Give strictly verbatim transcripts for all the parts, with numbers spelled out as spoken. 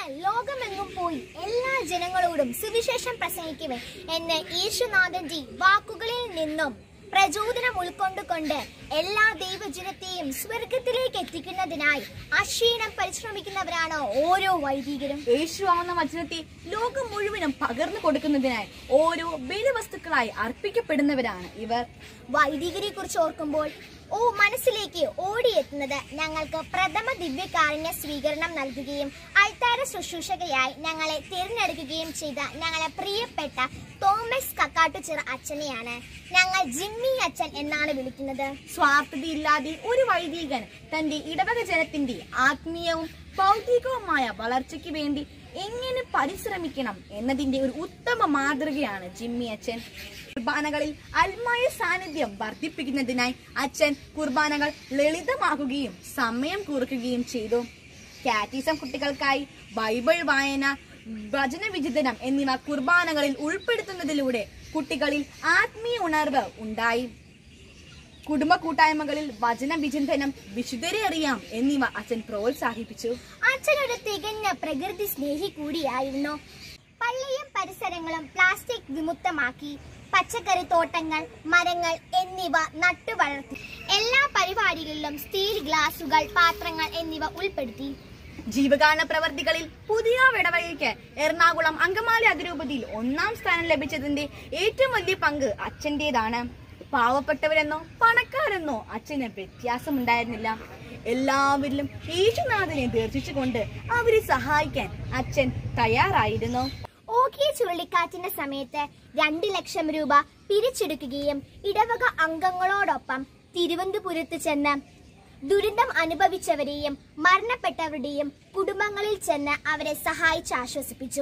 നിങ്ങൾ ലോകമെങ്ങും പോയി എല്ലാ ജനങ്ങളോടും സുവിശേഷം പ്രസംഗിക്കുവൻ എന്ന് യേശുനാഥന്റെ വാക്കുകളിൽ നിന്നും പ്രചോദനം ഉൾക്കൊണ്ടുകൊണ്ട് എല്ലാ ദൈവജനത്തെയും സ്വർഗത്തിലേക്ക് എത്തിക്കുന്നതിനായി അക്ഷീണം പരിശ്രമിക്കുന്നവരാണ് ഓരോ വൈദികരും. യേശു ആവുന്ന വചനത്തെ ലോകം മുഴുവനും പകർന്നു കൊടുക്കുന്നതിനായി ഓരോ ബലിവസ്തുക്കളായി അർപ്പിക്കപ്പെടുന്നവരാണ് ഇവർ. വൈദികരെ കുറിച്ച് ഓർക്കുമ്പോൾ ഓ മനസ്സിലേക്ക് ഓടിയെത്തുന്നത് ഞങ്ങൾക്ക് പ്രഥമ ദിവ്യകാരുണ്യ സ്വീകരണം നൽകുകയും അൾത്താര ശുശ്രൂഷകയായി ഞങ്ങളെ തിരഞ്ഞെടുക്കുകയും ചെയ്ത ഞങ്ങളെ പ്രിയപ്പെട്ട തോമസ് കക്കാട്ടുചിറ അച്ഛനെയാണ്. ഞങ്ങൾ ജിമ്മി അച്ഛൻ എന്നാണ് വിളിക്കുന്നത്. സ്വാർത്ഥതയില്ലാതെ ഒരു വൈദികൻ തന്റെ ഇടവക ജനത്തിന്റെ ആത്മീയവും ഭൗതികവുമായ വളർച്ചയ്ക്ക് വേണ്ടി എങ്ങനെ പരിശ്രമിക്കണം എന്നതിന്റെ ഒരു ഉത്തമ മാതൃകയാണ് ജിമ്മി അച്ഛൻ. കുർബാനകളിൽ ആത്മായ സാന്നിധ്യം വർദ്ധിപ്പിക്കുന്നതിനായി അച്ഛൻ കുർബാനകൾ ലളിതമാക്കുകയും സമയം കുറിക്കുകയും ചെയ്തു. കാറ്റിസം കുട്ടികൾക്കായി ബൈബിൾ വായന, വചന വിചിന്തനം എന്നിവ കുർബാനകളിൽ ഉൾപ്പെടുത്തുന്നതിലൂടെ കുട്ടികളിൽ ആത്മീയ ഉണർവ് ഉണ്ടായി. കുടുംബ കൂട്ടായ്മകളിൽ വചന വിചിന്തനം, വിശുദ്ധരെ അറിയാം എന്നിവ അച്ഛൻ പ്രോത്സാഹിപ്പിച്ചു. അച്ഛൻ ഒരു തികഞ്ഞ പ്രകൃതി സ്നേഹി കൂടിയായിരുന്നു. പള്ളിയും പരിസരങ്ങളും പ്ലാസ്റ്റിക് വിമുക്തമാക്കി പച്ചക്കറി തോട്ടങ്ങൾ, മരങ്ങൾ എന്നിവ നട്ടുവളർത്തി. എല്ലാ പരിപാടികളിലും സ്റ്റീൽ ഗ്ലാസുകൾ, പാത്രങ്ങൾ എന്നിവ ഉൾപ്പെടുത്തി. ജീവകാരുണ്യ പ്രവർത്തികളിൽ പുതിയ ഇടവകയ്ക്ക് എറണാകുളം അങ്കമാലി അതിരൂപതയിൽ ഒന്നാം സ്ഥാനം ലഭിച്ചതിന്റെ ഏറ്റവും വലിയ പങ്ക് അച്ഛൻ്റെതാണ്. പാവപ്പെട്ടവരെന്നോ പണക്കാരെന്നോ അച്ഛന് വ്യത്യാസമുണ്ടായിരുന്നില്ല. എല്ലാവരിലും യേശുനാഥനെ ദർശിച്ചുകൊണ്ട് അവരെ സഹായിക്കാൻ അച്ഛൻ തയ്യാറായിരുന്നു. ഓഖി ചുഴലിക്കാറ്റിന്റെ സമയത്ത് രണ്ട് ലക്ഷം രൂപ പിരിച്ചെടുക്കുകയും ഇടവക അംഗങ്ങളോടൊപ്പം തിരുവനന്തപുരത്ത് ചെന്ന് ദുരിതം അനുഭവിച്ചവരെയും മരണപ്പെട്ടവരുടെയും കുടുംബങ്ങളിൽ ചെന്ന് അവരെ സഹായിച്ച് ആശ്വസിപ്പിച്ചു.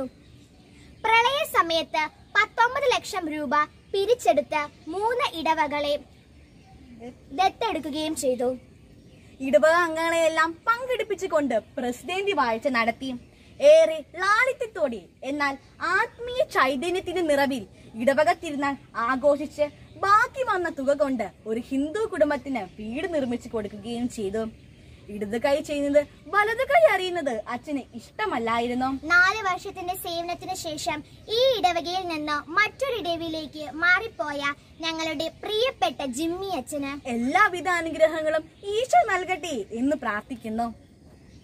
പ്രളയ സമയത്ത് പത്തൊമ്പത് ലക്ഷം രൂപ പിരിച്ചെടുത്ത് മൂന്ന് ഇടവകളെ ദത്തെടുക്കുകയും ചെയ്തു. ഇടവക അംഗങ്ങളെയെല്ലാം പങ്കെടുപ്പിച്ചുകൊണ്ട് പ്രസിഡന്റ് വാഴ്ച നടത്തി. ഏറെ ലാളിത്യത്തോടെ എന്നാൽ ആത്മീയ ചൈതന്യത്തിന്റെ നിറവിൽ ഇടവക തിരുനാൾ ആഘോഷിച്ച് ബാക്കി വന്ന തുക കൊണ്ട് ഒരു ഹിന്ദു കുടുംബത്തിന് വീട് നിർമ്മിച്ചു കൊടുക്കുകയും ചെയ്തു. ഇടത് കൈ ചെയ്യുന്നത് വലത് കൈ അറിയുന്നത് അച്ഛന് ഇഷ്ടമല്ലായിരുന്നു. നാല് വർഷത്തിന്റെ സേവനത്തിന് ശേഷം ഈ ഇടവകയിൽ നിന്ന് മറ്റൊരു ഇടവയിലേക്ക് മാറിപ്പോയ ഞങ്ങളുടെ പ്രിയപ്പെട്ട ജിമ്മി അച്ഛന് എല്ലാവിധ അനുഗ്രഹങ്ങളും ഈശോ നൽകട്ടെ എന്ന് പ്രാർത്ഥിക്കുന്നു.